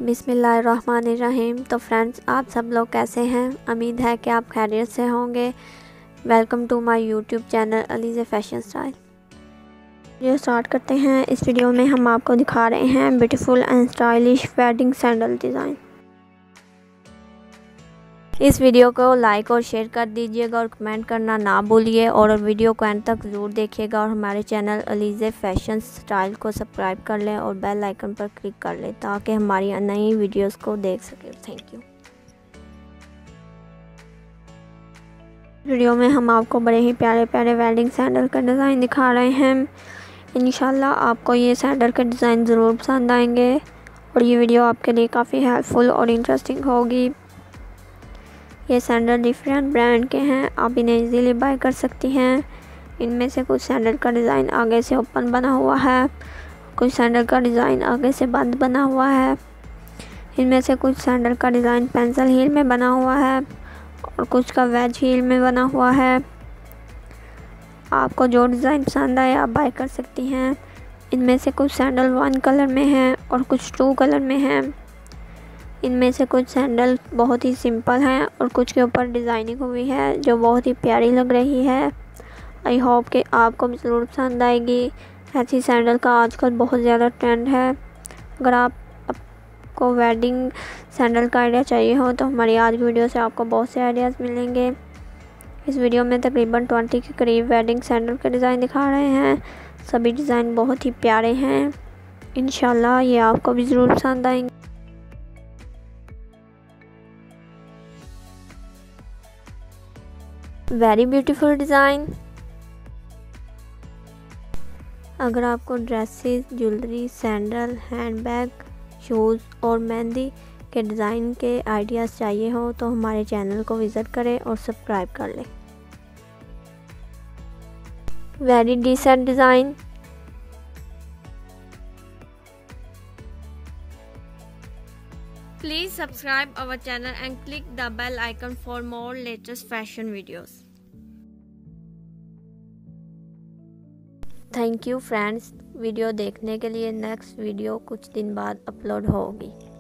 बिस्मिल्लाहिर्रहमानिर्रहीम। तो फ्रेंड्स, आप सब लोग कैसे हैं? उम्मीद है कि आप खैरियत से होंगे। Welcome to my YouTube channel Alizeh fashion style. Video start करते हैं। इस वीडियो में हम आपको दिखा रहे हैं beautiful and stylish wedding sandal design. इस वीडियो को लाइक और शेयर कर दीजिएगा और कमेंट करना ना भूलिए, और वीडियो को एंड तक ज़रूर देखिएगा और हमारे चैनल अलीज़े फैशन स्टाइल को सब्सक्राइब कर लें और बेल आइकन पर क्लिक कर लें ताकि हमारी नई वीडियोस को देख सकें। Thank you. वीडियो में हम आपको बड़े ही प्यारे प्यारे वेडिंग सैंडल का डिज़ाइन दिखा रहे हैं। इंशाल्लाह आपको ये सैंडल के डिज़ाइन ज़रूर पसंद आएंगे और ये वीडियो आपके लिए काफ़ी हेल्पफुल और इंटरेस्टिंग होगी। ये सैंडल डिफरेंट ब्रांड के हैं, आप इन्हें इजीली बाय कर सकती हैं। इनमें से कुछ सैंडल का डिज़ाइन आगे से ओपन बना हुआ है, कुछ सैंडल का डिज़ाइन आगे से बंद बना हुआ है। इनमें से कुछ सैंडल का डिज़ाइन पेंसिल हील में बना हुआ है और कुछ का वेज हील में बना हुआ है। आपको जो डिज़ाइन पसंद आए आप बाय कर सकती हैं। इनमें से कुछ सैंडल 1 कलर में हैं और कुछ 2 कलर में हैं। इनमें से कुछ सैंडल बहुत ही सिंपल हैं और कुछ के ऊपर डिज़ाइनिंग हुई है जो बहुत ही प्यारी लग रही है। आई होप कि आपको भी ज़रूर पसंद आएगी। ऐसी सैंडल का आजकल बहुत ज़्यादा ट्रेंड है। अगर आपको वेडिंग सैंडल का आइडिया चाहिए हो तो हमारी आज वीडियो से आपको बहुत से आइडियाज़ मिलेंगे। इस वीडियो में तकरीबन 20 के करीब वेडिंग सैंडल के डिज़ाइन दिखा रहे हैं। सभी डिज़ाइन बहुत ही प्यारे हैं। इंशाल्लाह ये आपको भी ज़रूर पसंद आएंगे। Very beautiful design. अगर आपको dresses, jewellery, sandal, handbag, shoes और मेहंदी के डिज़ाइन के आइडियाज़ चाहिए हो तो हमारे चैनल को विज़िट करें और सब्सक्राइब कर लें। Very decent design. Please subscribe our channel and click the bell icon for more latest fashion videos. Thank you friends, video देखने के लिए। नेक्स्ट वीडियो कुछ दिन बाद अपलोड होगी।